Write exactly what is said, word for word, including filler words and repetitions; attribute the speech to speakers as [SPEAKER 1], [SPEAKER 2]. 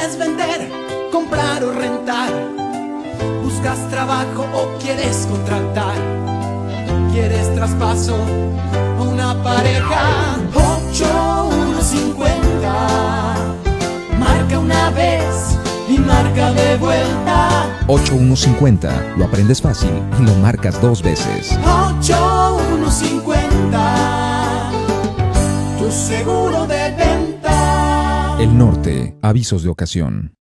[SPEAKER 1] ¿Quieres vender, comprar o rentar? ¿Buscas trabajo o quieres contratar? ¿Quieres traspaso o una pareja? ocho uno cincuenta. Marca una vez y marca de vuelta.
[SPEAKER 2] ocho uno cincuenta. Lo aprendes fácil y lo marcas dos veces.
[SPEAKER 1] ocho uno cincuenta. Tu seguro de venta.
[SPEAKER 2] El Norte. Avisos de ocasión.